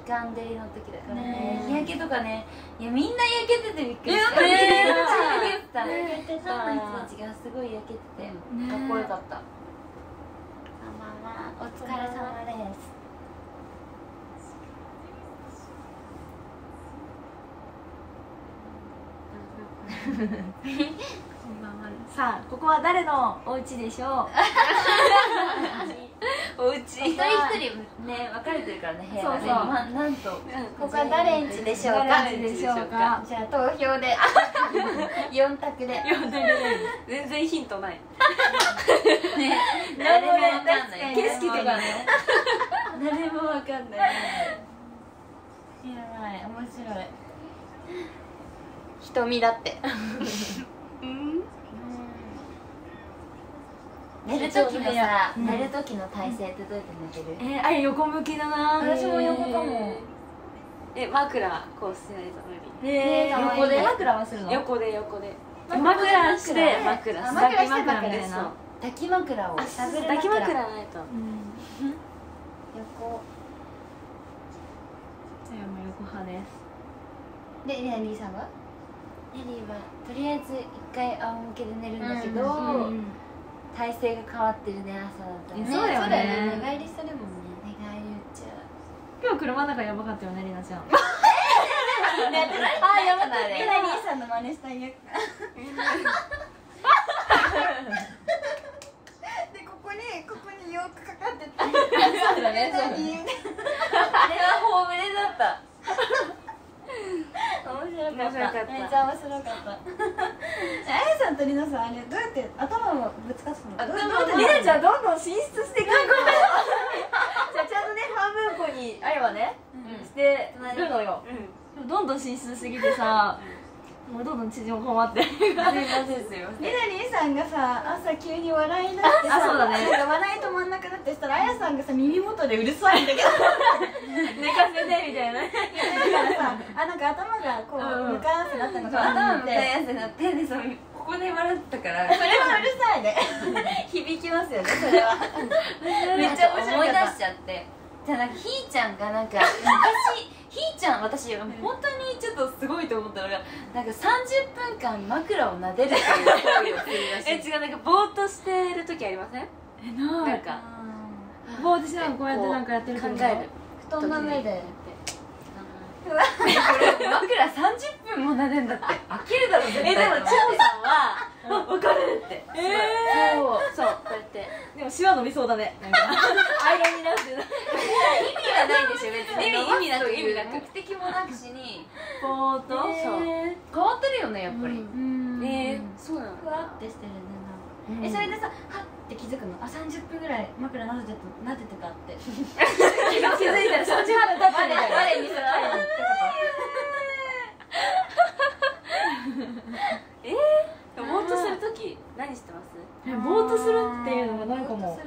間照りの時だからね日焼けとかね、いやみんな焼けててびっくりした。 ねめっちゃ焼けてた。 焼けてたファンの人たちがすごい焼けててねかっこよかった。 こんばんは、お疲れ様です。 こんばんは。さあ、ここは誰のお家でしょう。お家。 一人一人ね分かれてるからね部屋がね。 そうそうまあなんとここは誰んちでしょうか。 誰でしょうか。 じゃあ投票で4択で。 全然ヒントない。 ね誰も分かんない景色とかね。 誰も分かんない。 やばい、面白い。瞳だって寝る時のさ、 うん寝る時の体勢ってどうやって寝てる？ あれ横向きだな。 私も横かも。 枕こうしてないと無ねえ、横で枕はするの？ 理。横で枕して枕枕して枕みたいそうな。 抱き枕を。 ダブル抱き枕ないと。 横じゃあもう横派です。 で、リーさんはネリーはとりあえず一回仰向けで寝るんだけど、体勢が変わってるね朝だったらね。 そうだよね寝返りするもんね。 寝返り打っちゃう。 今日車の中やばかったよね、りなちゃん。 あ、やばかった。 ねリーさんの真似したいやつ。で、ここによくかかってた。 そうだね、そうだね。あれはホームレだった。 面白かった。めっちゃ面白かった。あやさんとりなさん、あれどうやって頭をぶつかすの？ りなちゃんどんどん進出していく。じゃあちゃんとね、半分こにあれはね、してるのよ。どんどん進出してきてさ、もうどんどん縮こまって。 すいませんすいません。 りなりんさんがさ、朝急に笑い出してさ、 あそうだねなんか笑い止まんなくなってしたら、あやさんがさ、耳元でうるさいんだけど寝かせてみたいな。 だからさ、なんか頭がこう、向かい合わせになったのかな頭向かいって。 合わせになってでそのここで笑ったからそれはうるさいね。 響きますよねそれは。 めっちゃ面白かった。 思い出しちゃって。じゃあなんかひーちゃんがなんか昔ひーちゃん私本当にちょっとすごいと思ったのがなんか30分間枕を撫でるっていう行為をするらしい。 違う、なんかぼーっとしてる時ありません？なんかぼーっとしながらこうやってなんかやってる考ってこと？ える。 布団の上で。 これ枕30分も撫でんだって飽きるだろ絶対。 でも千穂さんは分かるって。そうこうやってでもシワ伸びそうだね。なんかアイロンになってる。 意味はないんですよ別に。 意味なく意味なく目的もなくしにぼーっと。 そう変わってるよねやっぱり。 そうなの。 ふわってしてるね。それでさ、はって気づくの。あ、30分ぐらい枕撫でてたって。 気づいたら3時半経ってるみたいな。 我にさ、 ぼーっとする時何してます？ ぼーっとするっていうのがなんかもう。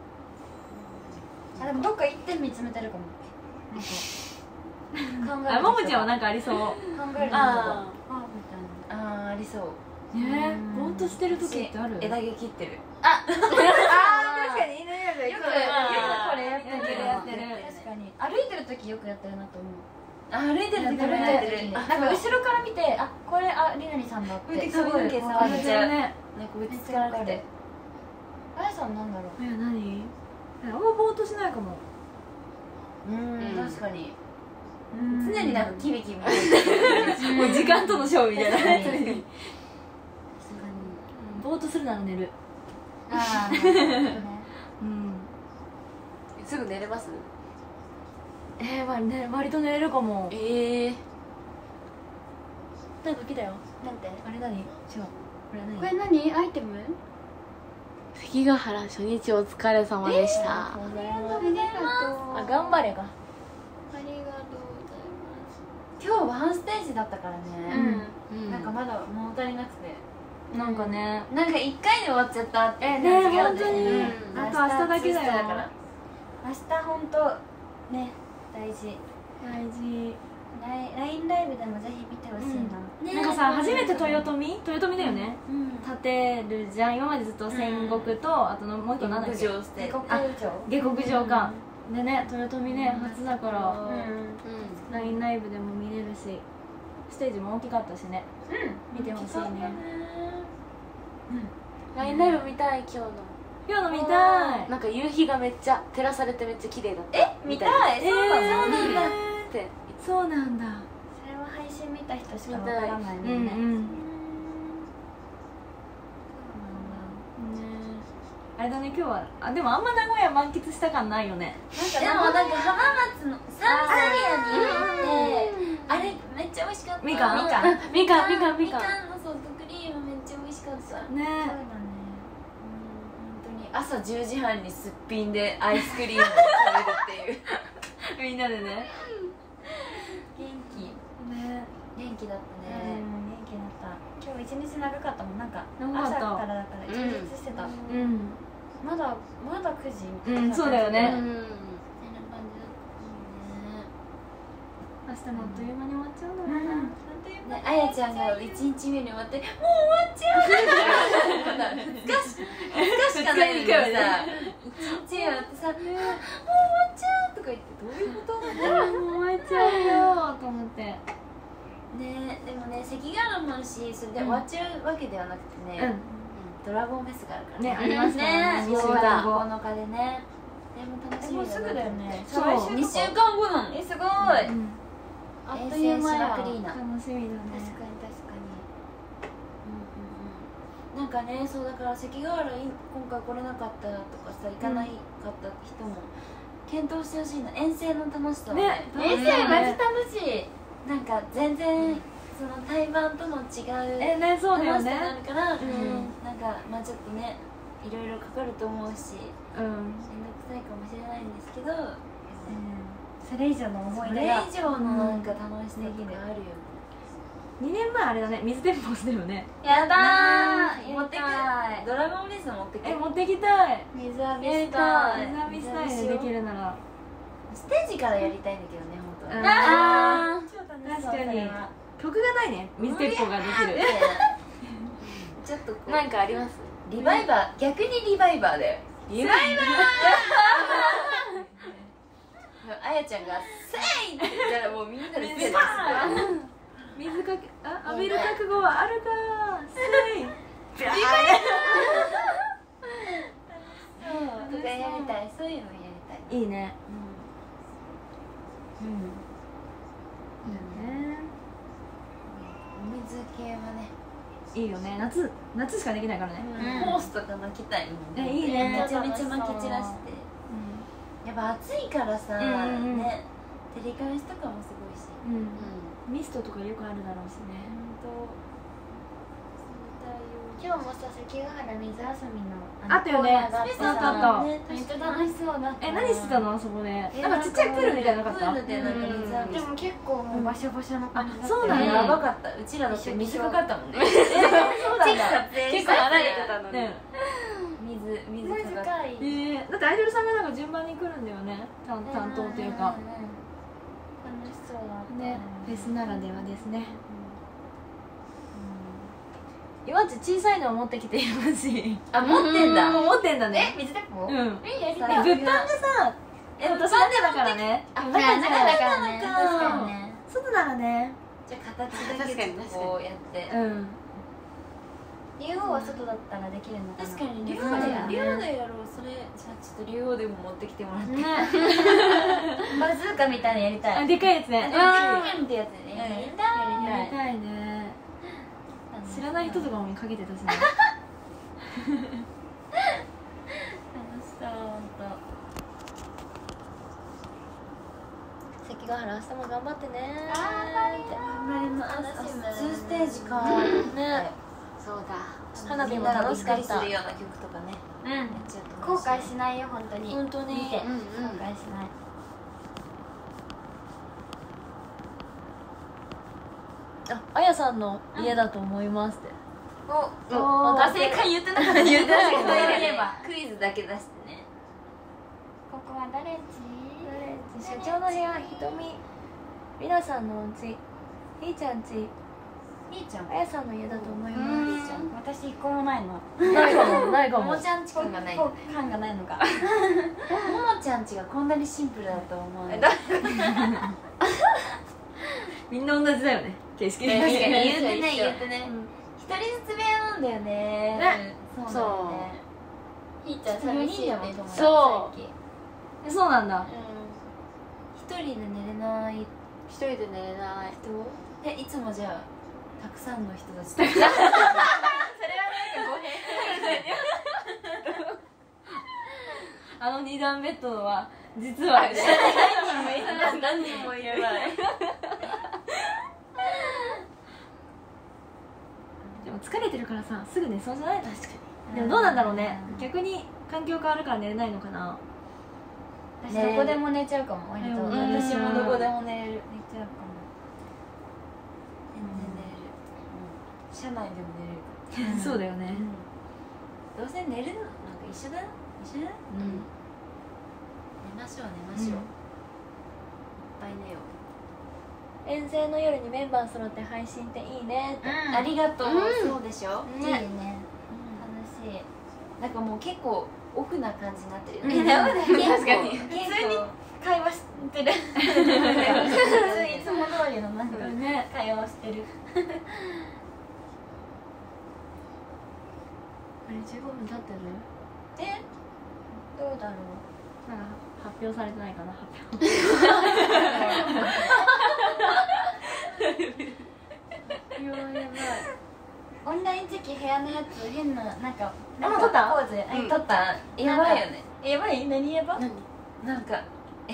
あ、でもどっか一点見つめてるかも。なんか考える。 ももちゃんはなんかありそう。 考えるのとか。 あみたいな。 ありそう。 ね、ぼーっとしてる時ってある？ 枝毛切ってる。 確かに犬よくこれやってる。 やってる。 確かに歩いてる時よくやってるなと思う。 歩いてる時歩いてる時あなんか後ろから見て、あ、これりなりさんだってすごい髪の毛触っちゃう。 ね。 なんか落ち着かなくて。 あやさんなんだろう。 何？あんまぼーっとしないかも。 確かに。常になんかキビキビ。 もう時間との勝負みたいな。ぼーっとするなら寝る。 ああ、なるほどね。 すぐ寝れます？ 割と寝れるかも。なんか来たよ。 なんて？ あれ何？違う。 これ何？アイテム？ 関ヶ原初日お疲れ様でした。 ありがとうございます。 あ、頑張れが。 ありがとうございます。 今日ワンステージだったからね。なんかまだ物足りなくて。 なんかね。 なんか1回で終わっちゃったって感じね、 があって本当に。あと明日だけだよ。 明日本当ね、大事。 大事。 LINE ライブでもぜひ見てほしいな。 なんかさ、初めて豊臣だよね。立てるじゃん。今までずっと戦国と、あともう一個なんだっけ。 下克上して。 下克上か。 でね、豊臣ね初だからうん LINE ライブでも見れるし、ステージも大きかったしね、見てほしいね。 ラインライブ見たい。今日の今日の見たい。 なんか夕日がめっちゃ照らされてめっちゃ綺麗だった。 見たい。 そうそうななんだ。 だってそうなんだ。 それは配信見た人しかわからないもうんうんね。 ん。あれだね、今日はでもあんま名古屋満喫した感ないよね。 でもなんか浜松のサンサリアに行ってあれめっちゃ美味しかった。 みかんみかんみかんみかんみみかんかんのソフトクリームめっちゃ美味しかった。 そうね。 だね。 本当に朝10時半にすっぴんでアイスクリームを食べるっていうみんなでね。 元気ね。 元気だったうね。 ん、元気だった。今日一日長かったもん。なんか長かった朝からだから充実してた。 うん。 まだ9時みたいな。 うんそうだよねそんな感じだった明日もあっという間に終わっちゃうんだうん。 ろうな。 ね。あやちゃんが1日目に終わってもう終わっちゃうまだ2日しかないのにさ1日目終わってさもう終わっちゃうとか言ってどういうこともう終わっちゃうよと思って。 ね。でもね関ヶ原もあるしそれで終わっちゃうわけではなくてね、ドラゴンフェスがあるからね、ありますからね。 2週そう間だ。 9日でね。でも楽しみもうすぐだよね。 そう再来 2週間後なの。 すごい。 うんあっという間や。 遠征しまくりな。 楽しみだね。 確かに確かに。なんかね、そうだから関ヶ原今回来れなかったとかさ行かないかった人も検討してほしいな。遠征の楽しさをね。 ね遠征マジ楽しい。 なんか全然その対バンとの違うね、そうだよ楽しさがあね。 るから、 んなんかまあちょっとねいろいろかかると思うし。 うん。 めんどくさいかもしれないんですけど、 それ以上の思いそれ出が以上のなんか楽しさとかあるよ。 2年前あれだね、水鉄砲だよね。 やだー。 持ってくやりたい。 ドラゴンレース持ってく持ってきたい。 水浴びしやりたい。 たい。水浴びしたいね、できるなら。 ステージからやりたいんだけどね本当は。 あ超楽しそう確かにそれは曲がないね、水鉄砲ができる。 ちょっとこうなんかあります？ リバイバー、逆にリバイバーだよ。リバイバーあやちゃんが「せい!」って言ったらもうみんなで「せい!」 水かけ、浴びる覚悟はあるかせいとかやりたい。そういうのやりたい。 いいね。 お水系はね、 いいよね、夏しかできないからね。 ホースとか巻きたいもんね。 いいねめちゃめちゃ巻き散らして。やっぱ暑いからさ、 うんね、照り返しとかもすごいし。 ミストとかよくあるだろうしね。 今日もさ関ヶ原水遊びのあったよね。あった。 めっちゃ楽しそうだった。 何してたのあそこで。なんかちっちゃいプールみたいなのなかった？ プールでなんか水浴びでも結構もうバシャバシャの感じだった。 そうなんだ。 やばかった。うちらだって水かかったもんね。 そうなんだ。 結構離れてたのに。 ね。 水マジかかっかい。 だってアイドルさんがなんか順番に来るんだよね。担当っていうか。 楽しそうだった。 ね、フェスならではですね。岩地小さいのを持ってきているし。 た。あ、持ってんだ。 持ってんだね。 水鉄砲？ うん。 やりさたい。 物販がさ、私なんでだからね。 中中じゃだからね。 中確かにね。 外ならね。 じゃあ形だけちょっとこうやって。 うん。 竜王は外だったらできるのかな。 確かに竜王そうだでよね竜王でやろう。それじゃあちょっと竜王でも持ってきてもらって。 ね。 バズーカみたいなのやりたい。 でかいやつね。 ピンってやつね。 やりやたい。 りたいね。知らない人とかもかけてたしね。 楽しそう本当。関ヶ原明日も頑張ってね。 頑張ります。2ステージか。 ね。 そうだ。 花火も楽しかった。 みんながびっくりするような曲とかね。 うん。 やっちゃうと後悔しないよ本当に。 本当に。 見て。後うんうん悔しない。 あやさんの家だと思いますって。 お正解言ってなかった。言ってなかった。 言えばクイズだけ出してね。 ここは誰んち？ 社長の部屋、ひとみ、りなさんのお家、ひーちゃんち、 ひーちゃんあやさんの家だと思います。 私一個もないの。 ないかもないかも。 ももちゃんちくんがない感がないのか。 ももちゃんちがこんなにシンプルだと思う。 みんな同じだよね。形式確かに言ってね一緒言ってね。一人ずつ部屋なんだよね。 ねそうだよね。ひーちゃん寂しいよね。 そう最近そうなんだ。 一人で寝れない人一人で寝れないいつもじゃあたくさんの人たちとあの二段ベッドは実は何人もいるわね。 でも疲れてるからさすぐ寝そうじゃない？確かに。でもどうなんだろうね。逆に環境変わるから寝れないのかな。 私どこでも寝ちゃうかも。割と私もどこでも寝れる。 寝ちゃうかも。 全然寝れる。車内でも寝れる。 そうだよね。 どうせ寝るのなんか一緒だよ。一緒だよ。寝ましょう寝ましょう。いっぱい寝よう。 遠征の夜にメンバー揃って配信っていいねって。 ありがとう。そうでしょ。 いいね。楽しい。 なんかもう結構オフな感じになってるよね。 確かに。 普通に会話してる。いつも通りのなんかね。 会話をしてる。 あれ15分経ってる？ どうだろう。 なんか発表されてないかな発表。 やばい。オンライン時期部屋のやつ変ななんか撮ったポーズ撮った。 やばいよね。 やばい。何やば？ なんか撮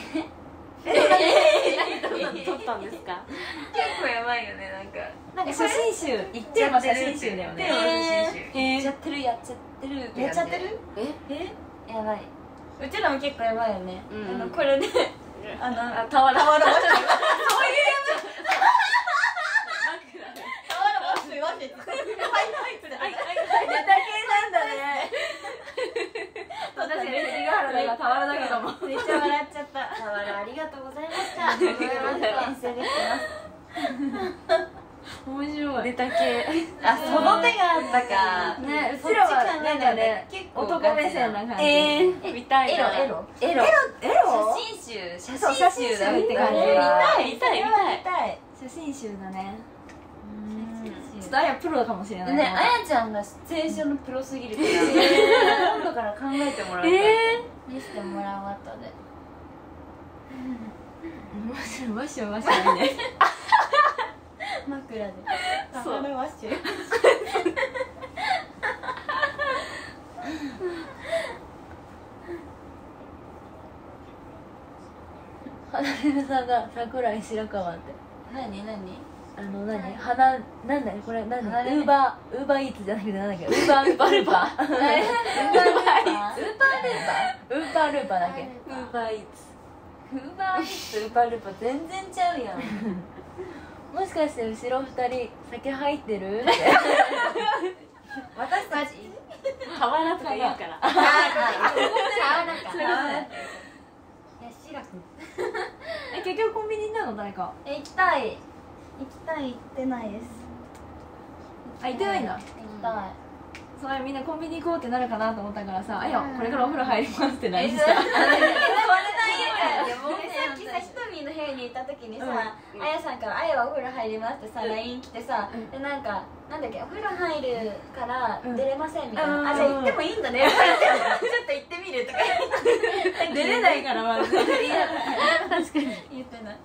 ったんですか？ 結構やばいよね。 なんか写真集テーマ写真集だよね。 やっちゃってるやっちゃってるやっちゃってる？ やばい。 うちらも結構やばいよね。 うんこれで俵俵も私が関ヶ原だが俵だけども。 めっちゃ笑っちゃった。 俵ありがとうございました。遠征できて面白い。 ます。ネタ系。あ、その手があったか。 ね、うちらはなんかね、男目線な感じ。 見たいなエロエロ？ 写そう真集だって感じ。 見たい写真集だね。ちょっとあやプロかもしれないね、あやちゃんがシチュエーションのプロすぎるから今度から考えてもらうから見せてもらう後で。 わしはいいね。 枕でそう俵ワッシュ。 花芽さんが桜井白川って何何花なんだこれ何ウ花芽ーバーイーツじゃなくてなんだっけウーバールーパーウーバールーパーだっけウーバーイーツウーバールーパー全然ちゃうやん。 もしかして後ろ二人酒入ってるって私たち俵とか言うからそういうことね。 結局コンビニになるの誰か行きたい行ってないです。 あ行ってないんだ行きたい。 それみんなコンビニ行こうってなるかなと思ったからさ「あよこれからお風呂入ります」って何したさっきさひとみの部屋にいた時にさ、あやさんから「あやはお風呂入ります」ってさ LINE 来てさ、でなんだっけお風呂入るから出れませんみたいな、あじゃあ行ってもいいんだねちょっと行ってみるとか出れないからまず確かに言ってない。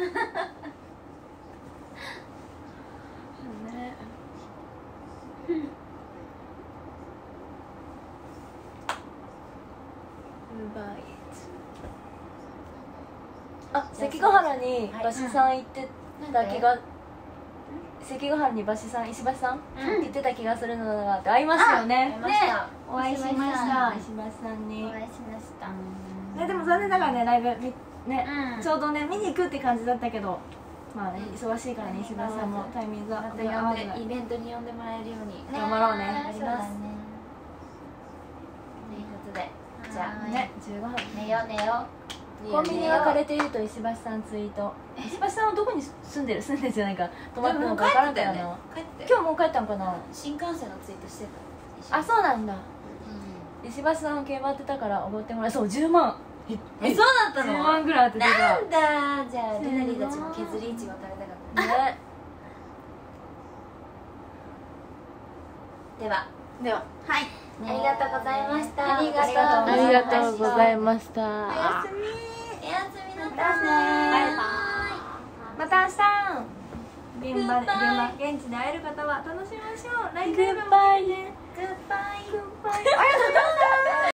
あ、関ヶ原に馬師さん行ってた気が関ヶ原に馬師さん石橋さん行ってた気がするのだがって会いましたよね。 お会いしました石橋さんにお会いしました。 でも残念ながらねライブねちょうどね見に行くって感じだったけどまあね忙しいからね石橋さんもタイミングがまたイベントに呼んでもらえるように頑張ろうね。 あります。ということでじゃあね15分寝ようコンビニが枯れていると石橋さんツイート。石橋さんはどこに住んでるじゃないか泊まってるのか分からんからな。今日もう帰ったんかな。 新幹線のツイートしてた。 あ、そうなんだ。石橋さん競馬ってたからおごってもらえそう。10万。 そうだったの。 10万ぐらい当ててた。 なんだ。じゃあレナリーたちも削りイチゴ食べたかったね。 でははいありがとうございました。 ありがとうありがとうございました。 おやすみおやすみなさい。 バイバイ。 また明日現地で会える方は楽しみましょう。来週もね。 グッバイ。 グッバイ。ありがとうございました。